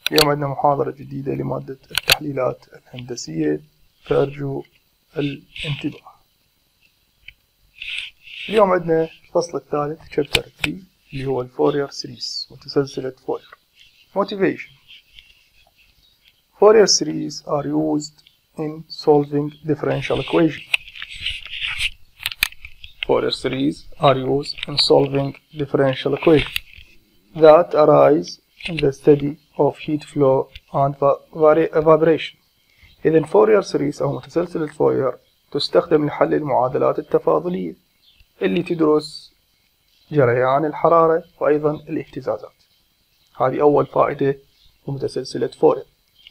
اليوم عندنا محاضرة جديدة لمادة التحليلات الهندسية، فأرجو الانتباه. اليوم عندنا الفصل الثالث chapter 3 اللي هو الفورير سيريز، متسلسلة فورير. Motivation. Fourier series are used in solving differential equations. Fourier series are used in solving differential equations that arise in the study of heat flow and evaporation. إذن فورير سيريز أو متسلسلة فورير تستخدم لحل المعادلات التفاضلية اللي تدرس جريان الحرارة وأيضا الاهتزازات. هذه أول فائدة لمتسلسلة فورير.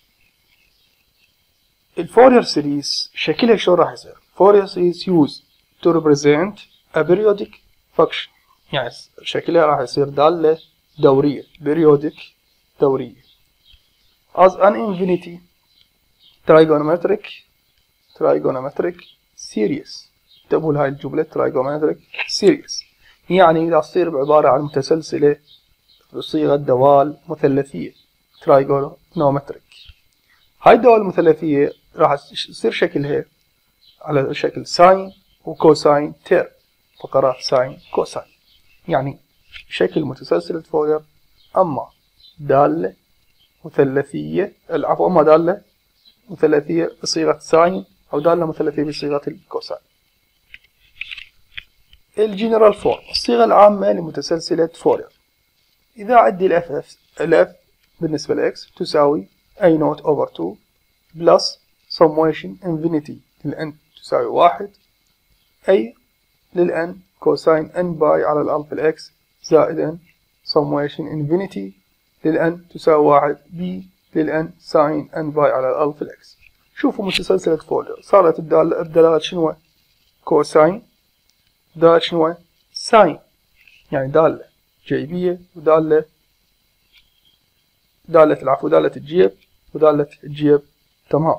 الفورير سيريز شكلها شلون راح يصير؟ فورير سيريز used to represent a periodic function، يعني شكلها راح يصير دالة دورية، periodic دورية، as an infinity trigonometric series. انتبهوا لهاي الجملة trigonometric series، يعني راح تصير عبارة عن متسلسلة بصيغة دوال مثلثية trigonometric. هاي الدوال المثلثية راح يصير شكلها على شكل ساين وكوساين تير، فقرات ساين كوساين، يعني شكل متسلسلة فورير أما دالة مثلثية، أما دالة مثلثية بصيغة ساين أو دالة مثلثية بصيغة الكوساين. الجنرال فورم، الصيغة العامة لمتسلسلة فورير. إذا عندي الأف بالنسبة لإكس تساوي A نوت أوفر 2 بلس summation infinity للN تساوي 1 A للN كوساين N باي على الألف الإكس زائد N summation infinity للN تساوي 1 B للN ساين N باي على الألف الإكس. شوفوا متسلسلة فورير صارت الدالات شنو؟ كوساين، دالة شنو؟ ساين، يعني دالة جيبية ودالة دالة الجيب ودالة الجيب، تمام،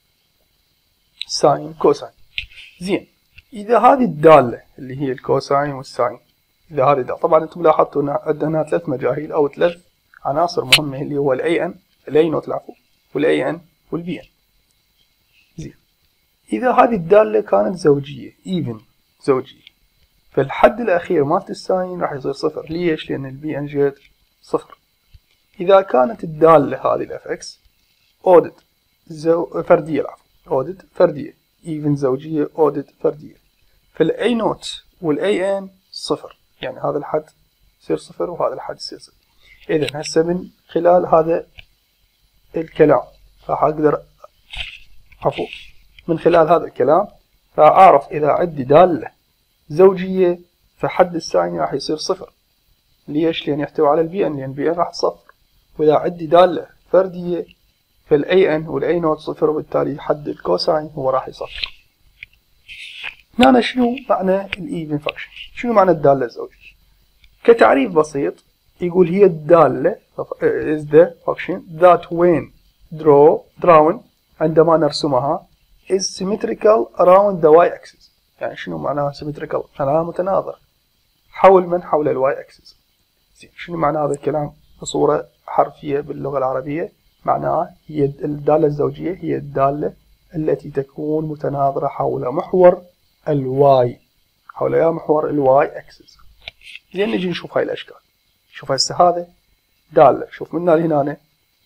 ساين كوساين. زين، إذا هذه الدالة اللي هي الكوساين والساين، إذا هذه الدالة، طبعا أنتم لاحظتوا أن عندنا ثلاث مجاهيل أو ثلاث عناصر مهمة اللي هو الأي إن، الأي نوت العفو، والأي إن والبي إن. زين، إذا هذه الدالة كانت زوجية even زوجية، فالحد الأخير مالت الساين راح يصير صفر. ليش؟ لأن البي إن جيت صفر. إذا كانت الدالة هذه الاف اكس اودد فردية، العفو، اودد فردية، even زوجية اودد فردية، فالاي نوت والاي ان صفر، يعني هذا الحد يصير صفر وهذا الحد يصير صفر. إذن هسه من خلال هذا الكلام راح أقدر، عفوا، من خلال هذا الكلام راح أعرف إذا عندي دالة زوجية فحد الساين راح يصير صفر. ليش؟ لأن يحتوي على البي ان، لأن البي ان راح صفر. وإذا عندي دالة فردية فالاي ان والاي نوت صفر، وبالتالي حد الكوساين هو راح يصفر. هنا شنو معنى الايفن فانكشن؟ شنو معنى الدالة الزوجية؟ كتعريف بسيط يقول هي الدالة is the function that when drawn عندما نرسمها is symmetrical around the y-axis. يعني شنو معناها symmetrical؟ معناها متناظرة حول من؟ حول الواي اكسس. شنو معنى هذا الكلام بصورة حرفية باللغة العربية؟ معناه هي الدالة الزوجية هي الدالة التي تكون متناظرة حول محور الواي، حول محور الواي اكسس. زين، نجي نشوف هاي الاشكال. شوف هسه هذا دالة، شوف من هنا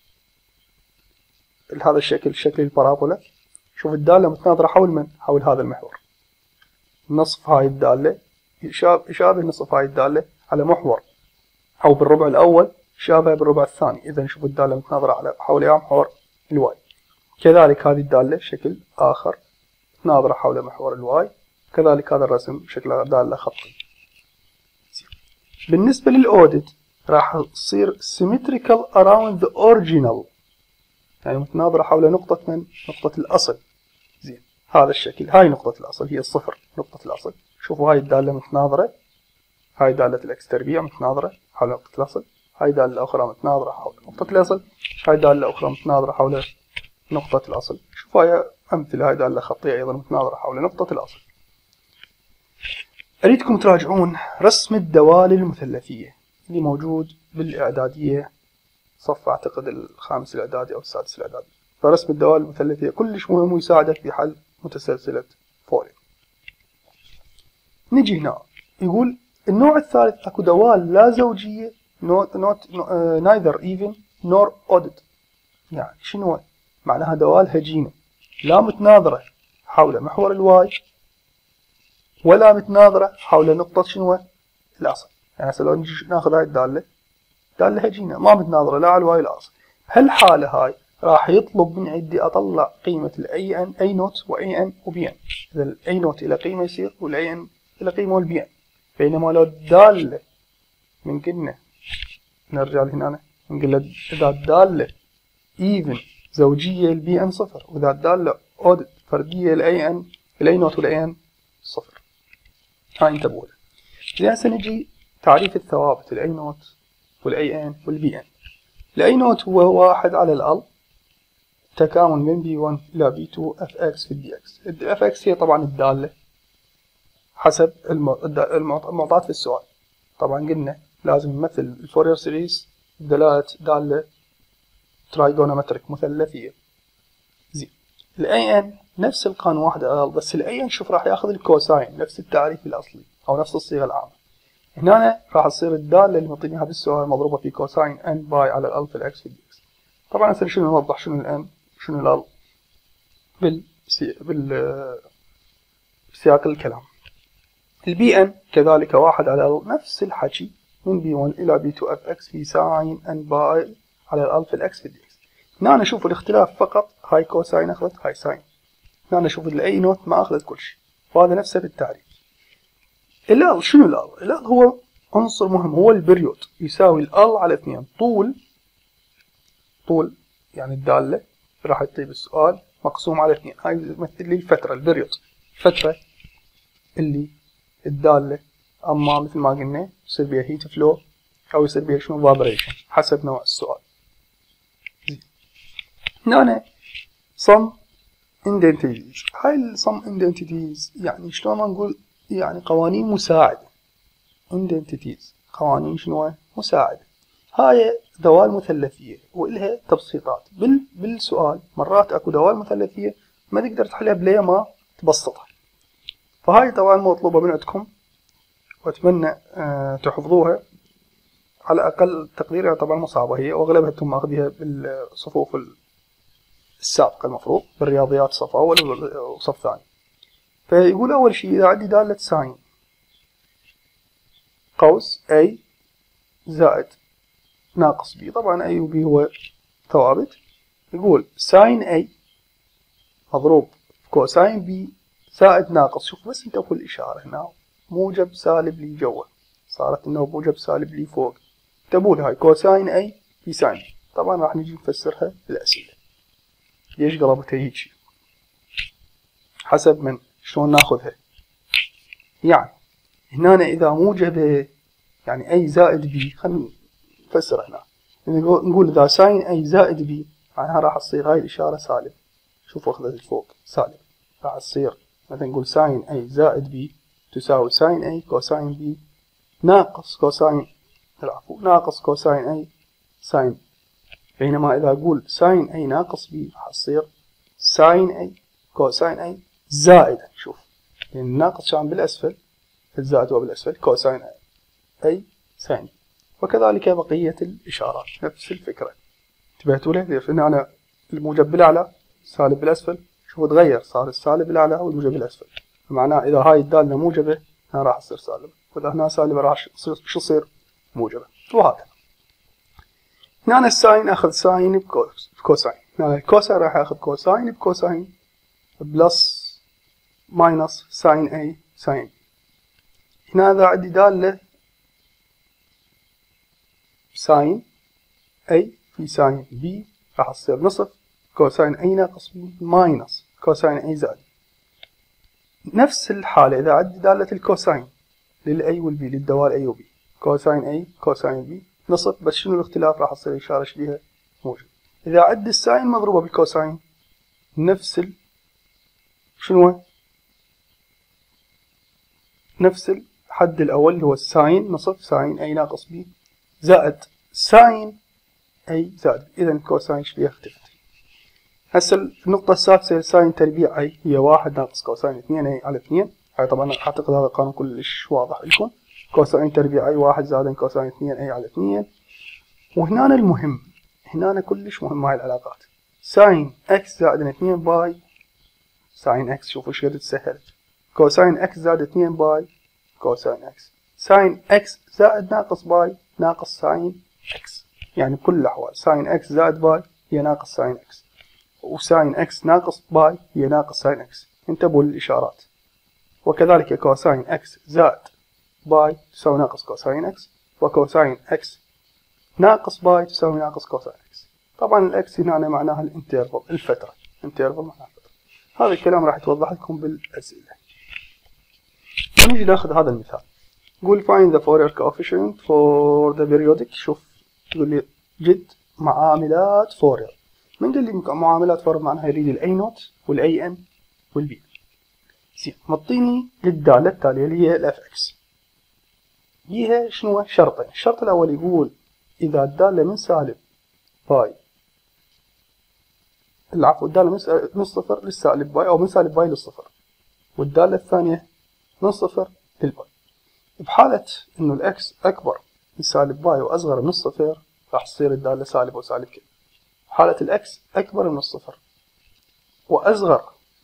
هذا الشكل، شكل البارابولا. شوف الدالة متناظرة حول من؟ حول هذا المحور. نصف هاي الدالة يشابه نصف هاي الدالة على محور، أو بالربع الأول شابه بالربع الثاني. إذا شوف الدالة متناظرة على حول محور الواي. كذلك هذه الدالة شكل آخر متناظرة حول محور الواي. كذلك هذا الرسم شكل دالة خطي. بالنسبة للأوديت راح تصير symmetrical around the original، يعني متناظرة حول نقطة من؟ نقطة الأصل. زين، هذا الشكل، هاي نقطة الأصل هي الصفر، نقطة الأصل. شوفوا هاي الدالة متناظرة، هاي دالة الإكس تربيع متناظرة حول نقطة الأصل، هاي دالة أخرى متناظرة حول نقطة الأصل، هاي دالة أخرى متناظرة حول نقطة الأصل. شوفوا هاي أمثلة، هاي دالة خطية أيضا متناظرة حول نقطة الأصل. أريدكم تراجعون رسم الدوال المثلثية اللي موجود بالإعدادية صف أعتقد الخامس الإعدادي أو السادس الإعدادي. فرسم الدوال المثلثية كلش مهم ويساعدك في حل متسلسلة فورير. نجي هنا يقول النوع الثالث أكو دوال لا زوجية neither even nor odd. يعني شنو معناها؟ دوال هجينة لا متناظرة حول محور الواي ولا متناظرة حول نقطة شنو الأصل. يعني هسه لو نجي ناخذ هاي الدالة، دالة هجينة ما متناظرة لا على الواي ولا الأصل. بهالحالة هاي راح يطلب من عندي أطلع قيمة الأي ان أي نوت وأي ان وبي ان. إذا الأي نوت إلى قيمة يصير والأي ان إلى قيمة والبي ان. بينما لو الدالة من قلنا نرجع لهنا نقول إذا الدالة even زوجية البي ان صفر، وإذا الدالة odd فردية الأي ان الأي نوت والأي ان صفر. هاي انتبهوا له. زين هسه نجي تعريف الثوابت الأي نوت والأي ان والبي ان. الأي نوت هو واحد على الأل تكامل من B1 إلى B2 fx في dx. fx هي طبعا الدالة حسب المعطاة في السؤال. طبعا قلنا لازم نمثل الفورير سيريز بدلالة دالة ترايجونومتريك مثلثية. زين الأي ان نفس القانون واحد على الأل، بس الأي ان شوف راح ياخذ الكوساين نفس التعريف الأصلي أو نفس الصيغة العامة. هنا راح تصير الدالة اللي معطيني اياها بالسؤال مضروبة في كوساين n باي على الأل في الإكس في dx. طبعا هسه شنو نوضح شنو الان شنو الأل بسياق الكلام. البي ان كذلك واحد على الأل نفس الحكي من B1 إلى B2 fx في ساين n باي على الأل في الإكس في dx. هنا نشوف الاختلاف فقط هاي كوساين أخذت هاي ساين. هنا نشوف الأي نوت ما أخذت كل شيء، وهذا نفسه بالتعريف. الأل شنو الأل؟ الأل هو عنصر مهم، هو البريود يساوي الأل على 2 طول يعني الدالة راح يطيب السؤال مقسوم على 2. هاي تمثل لي الفترة البريود، الفترة اللي الدالة أما مثل ما قلنا يصير بيها هيت فلو أو يصير بيها شنو فابريشن حسب نوع السؤال. هنا sum identities. هاي الsum identities يعني شلون ما نقول يعني قوانين مساعدة. identities قوانين شنو مساعدة. هاي دوال مثلثية وإلها تبسيطات. بالسؤال مرات اكو دوال مثلثية ما تقدر تحلها بلا ما تبسطها. فهاي طبعا مطلوبة من عندكم واتمنى تحفظوها على اقل تقدير. طبعا مصعبة هي واغلبها انتم ماخذيها بالصفوف السابقة المفروض بالرياضيات صف اول وصف ثاني. فيقول اول شيء اذا عندي دالة ساين قوس A زائد ناقص B، طبعا A و B هو ثوابت. يقول ساين A مضروب كوساين B زائد ناقص. شوف بس انت كل اشارة هنا موجب سالب لي جوا، صارت انه موجب سالب لي فوق. تبون هاي كوساين A في ساين B. طبعا راح نجي نفسرها بالاسئلة ليش قلبتها هيجي حسب من شلون ناخذها. يعني هنا اذا موجبة يعني A زائد B، خلينا نفسر هنا نقول اذا ساين A زائد B معناها راح تصير هاي الاشارة سالب. شوفوا اخذت فوق سالب، راح تصير مثلا نقول ساين A زائد B تساوي ساين A كوساين B ناقص كوساين ناقص كوساين A ساين B. بينما إذا أقول ساين A ناقص B راح تصير ساين A كوساين A زائدا. شوف لأن الناقص كان بالأسفل الزائد هو بالأسفل كوساين A ساين B. وكذلك بقية الإشارات نفس الفكرة. انتبهتوا له؟ لأن أنا الموجب بالأعلى سالب بالأسفل، شوفوا تغير صار السالب بالأعلى والموجب بالأسفل. معناه إذا هاي الدالة موجبة هنا راح تصير سالب، وإذا هنا سالبة راح شو تصير موجبة، وهكذا. هنا الساين أخذ ساين بكوساين، هنا الكوساين راح ياخذ كوساين بكوساين بلس ماينس ساين A ساين. هنا إذا عندي دالة ساين A في ساين B راح تصير نصف كوساين A ناقص B ماينس كوساين A زائد. نفس الحالة إذا عندي دالة الكوساين للأي والبي للدوال A وB، كوساين A كوساين B نصف، بس شنو الاختلاف؟ راح تصير إشارة شبيهة موجب. إذا عندي الساين مضروبة بالكوساين نفس شنو نفس الحد الأول اللي هو الساين نصف ساين A ناقص B زائد ساين اي زائد بي. اذا الكوساين ايش فيها؟ اختفت. هسه النقطة السادسة ساين تربيع اي هي 1 ناقص كوساين 2 اي على 2. هاي طبعا اعتقد هذا القانون كلش واضح لكم. كوساين تربيع اي 1 زائد كوساين 2 اي على 2. وهنا المهم، هنا كلش مهم هاي العلاقات. ساين اكس زائد 2 باي ساين اكس، شوفوا ايش قد تسهلت. كوساين اكس زائد 2 باي كوساين اكس. ساين اكس زائد ناقص باي ناقص ساين اكس. يعني بكل الاحوال ساين اكس زائد باي هي ناقص ساين اكس، وساين اكس ناقص باي هي ناقص ساين اكس. انتبهوا للاشارات. وكذلك كوساين اكس زائد باي تساوي ناقص كوساين اكس، وكوساين اكس ناقص باي تساوي ناقص كوساين اكس. طبعا الاكس هنا معناها الانترفال، الفترة. انترفال معناها الفترة. هذا الكلام راح يتوضح لكم بالأسئلة. ونيجي ناخذ هذا المثال. يقول find the Fourier coefficient for the periodic. شوف يقول لي جد معاملات فورير. من قال لي معاملات فورير؟ معناها يريد الاي نوت والاي ان والبي. زين، معطيني الدالة التالية اللي هي الاف اكس. بيها شنو؟ شرطين. الشرط الاول يقول اذا الدالة من سالب باي، العفو الدالة من صفر للسالب باي، او من سالب باي للصفر، والدالة الثانية من صفر للباي. بحالة انه الاكس اكبر من سالب باي واصغر من الصفر راح تصير الدالة سالب وسالب كي. حالة الاكس اكبر من الصفر واصغر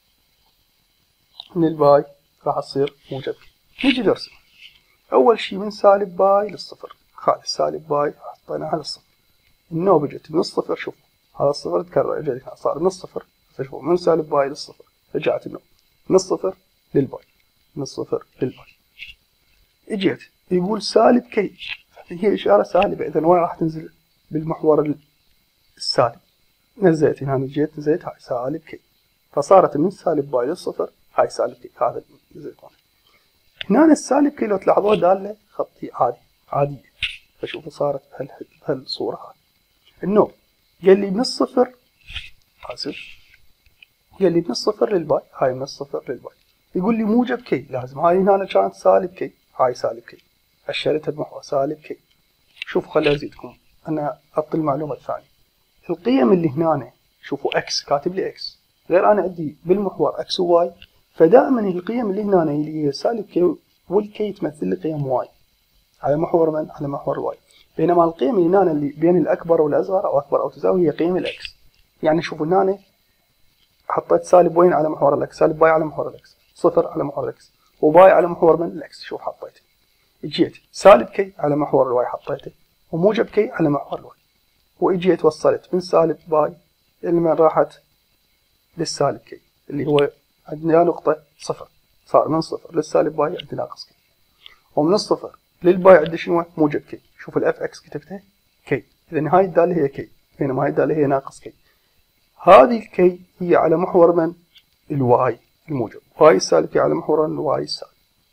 من الباي راح تصير موجب كي. نيجي نرسم. اول شي من سالب باي للصفر، خالي سالب باي حطيناها للصفر. النوبة جت من الصفر، شوفوا هذا الصفر تكرر اجى هنا صار من الصفر. فشوفوا من سالب باي للصفر رجعت النوبة من الصفر للباي، من الصفر للباي. اجيت يقول سالب كي، هي اشارة سالبة، اذا وين راح تنزل؟ بالمحور السالب. نزلت هنا، جيت نزلت هاي سالب كي، فصارت من سالب باي للصفر هاي سالب كي. هذا نزلت هنا. السالب كي لو تلاحظوها دالة خطية عادية، فشوفوا صارت بهالصورة هاي. النوب قال لي من الصفر، اسف، قال لي من الصفر للباي، هاي من الصفر للباي. يقول لي موجب كي، لازم هاي هنا كانت سالب كي، هاي سالب كي، أشرتها بمحور سالب كي. شوفوا خلي أزيدكم، أنا أعطي المعلومة الثانية. القيم اللي هنا شوفوا إكس كاتب لي إكس، غير أنا عندي بالمحور إكس وواي، فدائما القيم اللي هنا اللي هي سالب كي والكي تمثل لي قيم واي على محور من؟ على محور الواي. بينما القيم اللي هنا اللي بين الأكبر والأصغر أو أكبر أو تساوي هي قيم الإكس. يعني شوفوا هنا حطيت سالب وين على محور الإكس؟ سالب باي على محور الإكس، صفر على محور الإكس، وباي على محور من؟ الإكس. شوف حطيته. اجيت سالب كي على محور الواي حطيته، وموجب كي على محور الواي، واجيت وصلت من سالب باي اللي من راحت للسالب كي اللي هو عندنا نقطة صفر، صار من صفر للسالب باي عندي ناقص كي، ومن الصفر للباي عندي شنو؟ موجب كي. شوف الاف اكس كتبتها كي، اذا هاي الدالة هي كي، بينما هاي الدالة هي ناقص كي. هذه الكي هي على محور من؟ الواي الموجب، وهاي السالب كي على محور الواي السالب،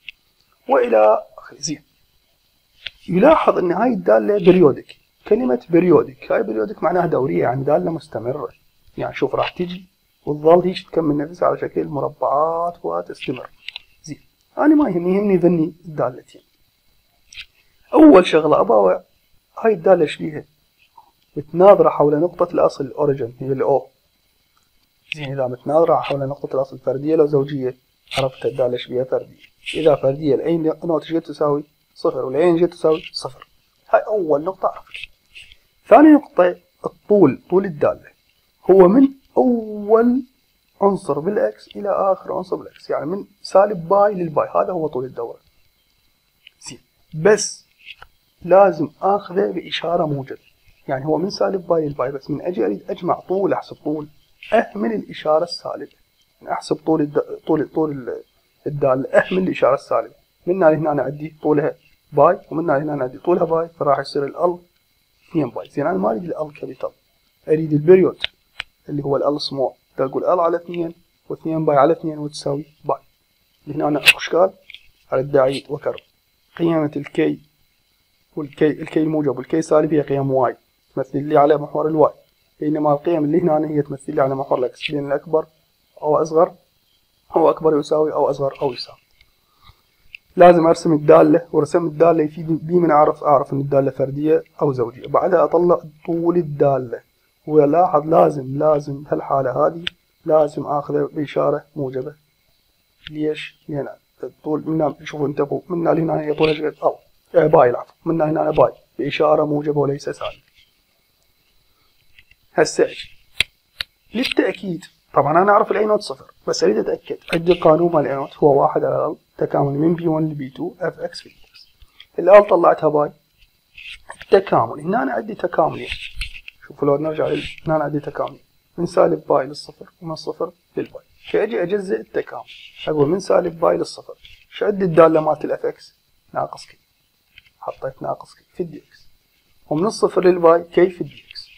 والى اخره. زين، يلاحظ ان هاي الدالة بريودك. كلمة بريودك، هاي بريودك معناها دورية، يعني دالة مستمرة. يعني شوف راح تجي وتظل هيك تكمل نفسها على شكل مربعات وتستمر. زين، انا ما يهمني ذني الدالتين. اول شغلة ابغى هاي الدالة ايش بيها؟ متناظرة حول نقطة الاصل الاوريجن هي الاو. زين، اذا متناظرة حول نقطة الاصل فردية لو زوجية عرفت الدالة ايش بيها؟ فردية. اذا فردية الاي نوت جت تساوي صفر والاي جت تساوي صفر. هاي اول نقطة عرفت. ثاني نقطة الطول، طول الدالة هو من اول عنصر بالاكس الى اخر عنصر بالاكس، يعني من سالب باي للباي، هذا هو طول الدورة. زين، بس لازم اخذه باشارة موجب، يعني هو من سالب باي للباي، بس من اجي اريد اجمع طول احسب طول اهمل الاشارة السالبة. يعني احسب طول الدالة اهمل الاشارة السالبة. من هنا انا عندي طولها باي، ومن هنا انا عندي طولها باي، فراح يصير ال 2 باي. زين، انا ما اريد ال كابيتال، اريد البريود اللي هو ال سمول. تقول ال على 2 و2 باي على 2 وتساوي باي. هنا انا اخو اشكال ارد اعيد واكرر. قيمة الكي الكي الموجب والكي سالب هي قيم واي تمثل لي على محور الواي، بينما القيم اللي هنا هي تمثل لي على محور الاكس، بين الاكبر او اصغر او اكبر يساوي او اصغر او يساوي. لازم ارسم الدالة، ورسم الدالة يفيد بي من اعرف ان الدالة فردية او زوجية. بعدها اطلع طول الدالة، ولاحظ لازم بهالحالة هذه لازم اخذه باشارة موجبة. ليش؟ لان الطول من شوفوا انتبهوا من هنا هي طولها شقد او باي العفو، من هنا باي باشارة موجبة وليس سالب. هسه للتأكيد طبعا انا اعرف الاي نوت صفر، بس اريد اتأكد. عندي القانون مال الاي نوت هو 1 على ال تكامل من بي 1 لبي 2 اف اكس في اكس. الال طلعتها باي. التكامل هنا أنا عندي تكاملين، شوفوا لو نرجع هنا أنا عندي تكاملين من سالب باي للصفر ومن الصفر للباي. فاجي اجزئ التكامل، اقول من سالب باي للصفر شو عندي الداله مالت الاف اكس ناقص كي، حطيت ناقص كي في الدي اكس، ومن الصفر للباي كي في الدي اكس.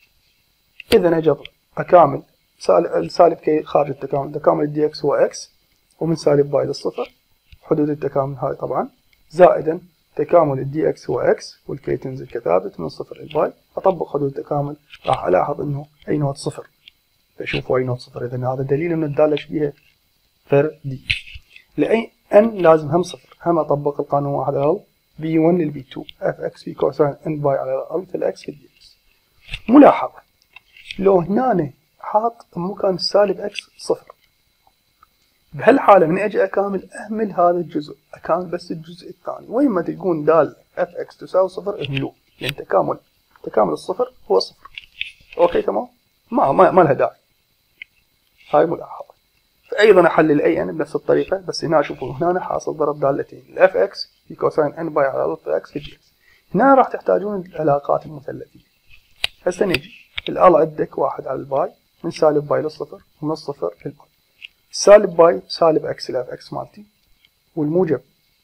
اذا اجي اكامل سالب كي خارج التكامل، تكامل الدي اكس هو اكس، ومن سالب باي للصفر حدود التكامل هاي طبعا، زائدا تكامل الدي اكس هو اكس والكي تنزل كثابت من الصفر للباي. اطبق حدود التكامل راح الاحظ انه اي نوت صفر، فشوفوا اي نوت صفر. اذا هذا دليل ان الداله شبيهه فردي. لاي ان لازم هم صفر، هم اطبق القانون 1 على ال بي 1 للبي 2 اف اكس في كوساين ان باي على ال في الاكس في الدي اكس. ملاحظه لو هنا حاط مكان السالب اكس صفر، بهالحاله من اجي اكامل اهمل هذا الجزء، اكامل بس الجزء الثاني. وين ما تلقون داله اف اكس تساوي صفر اهملوه، لان تكامل الصفر هو صفر. اوكي تمام، ما لها داعي. هاي ملاحظه. فايضا احلل اي ان بنفس الطريقه، بس هنا شوفوا هنا حاصل ضرب دالتين الاف اكس في كوساين ان باي على ال اكس في دي اكس. هنا راح تحتاجون العلاقات المثلثيه. هسه نجي ال عندك 1 على الباي من سالب باي للصفر ومن الصفر للباي. سالب باي سالب اكس الاف اكس مالتي، والموجب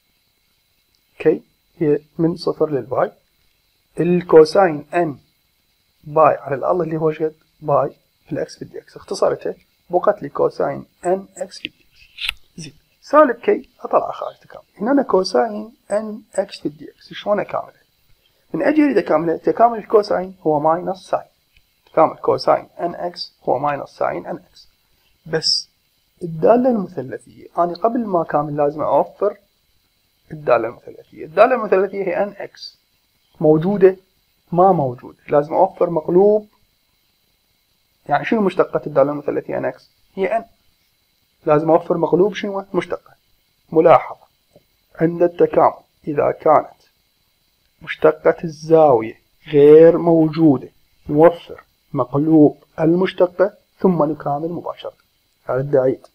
كي هي من صفر للباي. الكوساين ان باي على ال اللي هو شقد باي في الاكس في الدي اكس، اختصرتها بقت لي كوساين ان اكس في الدي اكس. زين سالب كي اطلع خارج تكامل. هنا أنا كوساين ان اكس في الدي اكس شلون اكاملها؟ من اجي اريد اكاملها، تكامل الكوساين هو ماينس ساين، تكامل كوساين ان اكس هو ماينس ساين ان اكس. بس الداله المثلثيه انا قبل ما اكامل لازم اوفر الداله المثلثيه. الداله المثلثيه هي ان اكس، موجوده ما موجوده، لازم اوفر مقلوب. يعني شنو مشتقة الدالة المثلثية ان اكس؟ هي ان، لازم اوفر مقلوب شنو مشتقة. ملاحظة عند التكامل اذا كانت مشتقة الزاوية غير موجودة نوفر مقلوب المشتقة ثم نكامل مباشرة. هذا أعيد،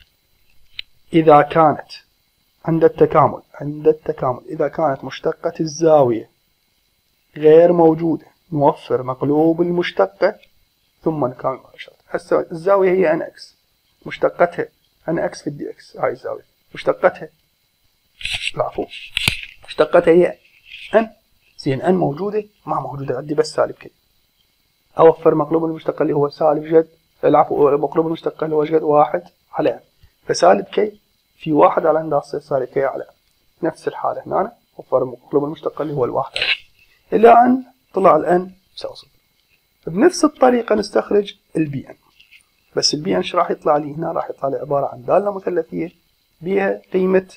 اذا كانت عند التكامل اذا كانت مشتقة الزاوية غير موجودة نوفر مقلوب المشتقة ثم نكامل مباشرة. هسه الزاوية هي ان اكس، مشتقتها ان اكس في الدي اكس، هاي الزاوية مشتقتها العفو مشتقتها هي ان. زين ان موجودة ما موجودة، عندي بس سالب كي. اوفر مقلوب المشتقة اللي هو سالب جد العفو مقلوب المشتقة اللي هو جد 1 على ان، فسالب كي في 1 على ان تصير سالب كي على ان. نفس الحالة هنا اوفر مقلوب المشتقة اللي هو الواحد على ان، الى ان طلع الان يساوي صفر. بنفس الطريقة نستخرج البي ان، بس البي ان شو راح يطلع لي هنا؟ راح يطلع لي عبارة عن دالة مثلثية بها قيمة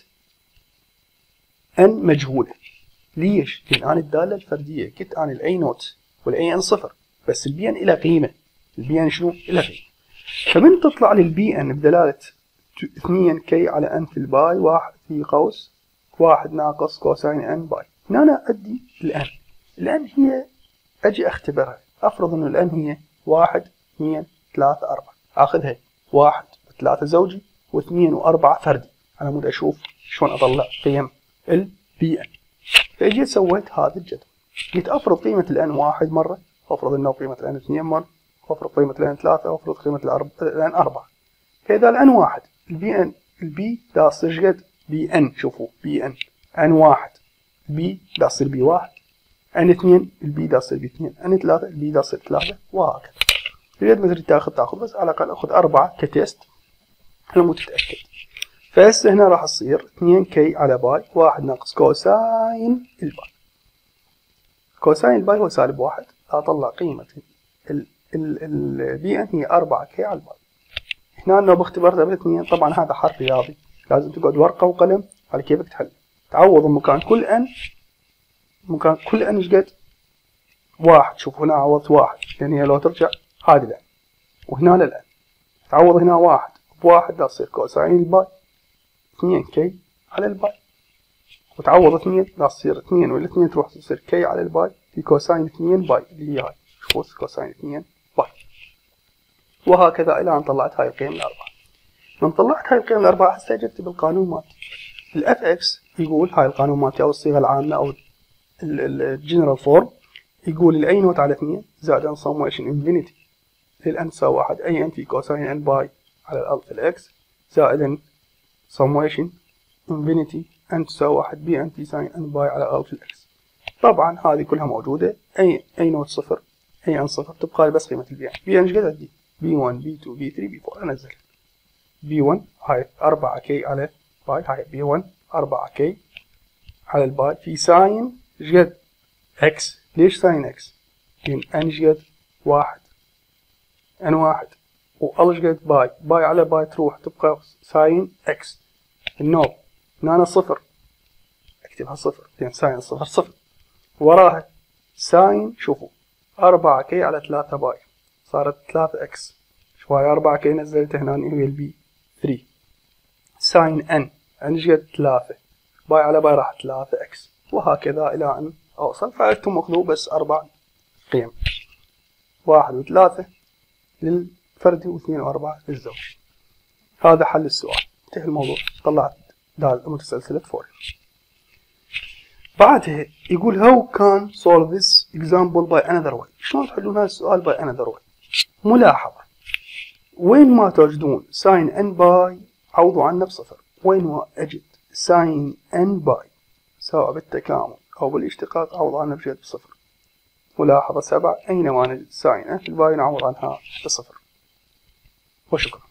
ان مجهولة. ليش؟ لأن أنا الدالة الفردية كنت أنا الاي نوت والاي ان صفر، بس البي ان إلى قيمة. البي ان شنو؟ إلى قيمة. فمن تطلع لي البي ان بدلالة 2 كي على ان في الباي 1 في قوس 1 ناقص كوساين ان باي. هنا أنا أدي الان هي أجي أختبرها، أفرض إنه الان هي 1 2 3 4، اخذها 1 و3 زوجي و2 و4 فردي على مود اشوف شلون اطلع قيم البي ان. فاجيت سويت هذا الجدول، قلت افرض قيمه الان 1 مره، وافرض انه قيمه الان 2 مره، وافرض قيمه الان 3، وافرض قيمه الان 4. فاذا الان 1 البي دا تصير قد بي ان. شوفوا بي ان 1 البي دا تصير بي 1، ان 2 البي دا تصير بي 2، ان 3 البي دا تصير 3، وهكذا. تريد ما تريد تاخذ، بس على الاقل اخذ 4 كتيست لمو تتاكد. فهسه هنا راح تصير 2 كي على باي 1 ناقص كوساين الباي. كوساين الباي هو سالب 1. اطلع قيمه البي ان هي 4 كي على الباي. هنا لو باختبار ثبت 2، طبعا هذا حرف رياضي لازم تقعد ورقه وقلم على كيفك تحل. تعوض مكان كل ان، مكان كل ان ايش قد؟ واحد. شوف هنا عوضت واحد لان هي لو ترجع هذه الان وهنا للان. تعوض هنا واحد بواحد لا تصير كوساين الباي 2 كي على الباي، وتعوض 2 لا تصير 2 ولا 2 تروح تصير كي على الباي في كوساين 2 باي اللي هي هاي. شوف كوساين 2 باي. وهكذا الى ان طلعت هاي القيم الاربعه. من طلعت هاي القيم الاربعه هسه جبت بالقانون مالتي الاف اكس. يقول هاي القانون مالتي او الصيغه العامه او الجنرال فورم، يقول الاي نوت على 2 زائد ان سمويشن انفينيتي للان تساوي 1 اي ان في كوساين ان باي على الالف الاكس زائد ان سمويشن انفينيتي ان تساوي 1 بي ان في ساين ان باي على الف الاكس. طبعا هذه كلها موجوده. اي نوت صفر، اي ان صفر، تبقى لي بس قيمه البي ان. بي ان ايش قد عندي؟ بي 1 بي 2 بي 3 بي 4. انزل بي 1 هاي 4 كي على باي، هاي بي 1 4 كي على الباي في ساين ايش قد؟ اكس. ليش ساين اكس؟ لان ان ايش قد؟ 1 ان 1 وال ايش قد؟ باي. باي على باي تروح تبقى ساين اكس. النوب هنا صفر، اكتبها صفر لان ساين صفر صفر. وراها ساين، شوفوا 4 كي على 3 باي صارت 3 اكس. شوي 4 كي نزلت هنا هي البي 3. ساين ان ايش قد؟ 3 باي على باي راح 3 اكس. وهكذا الى ان اوصل. فانتم اخذوا بس 4 قيم، 1 و3 للفردي و2 و4 للزوج. هذا حل السؤال، انتهى الموضوع. طلعت دالة متسلسلة فورير. بعدها يقول how can solve this example by another way. شلون تحلون هذا السؤال by another way؟ ملاحظة، وين ما تجدون ساين ان باي عوضوا عنه بصفر. وين ما اجد ساين ان باي سواء بالتكامل او بالاشتقاق عوض عنه بجد بصفر. ملاحظة 7، اينما نجد ساين ان في الباي نعوض عنها بصفر. وشكرا.